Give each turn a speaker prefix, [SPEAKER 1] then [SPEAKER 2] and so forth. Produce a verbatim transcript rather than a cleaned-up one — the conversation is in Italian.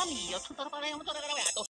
[SPEAKER 1] いよ。ちゃんとパレーモンとだからやと。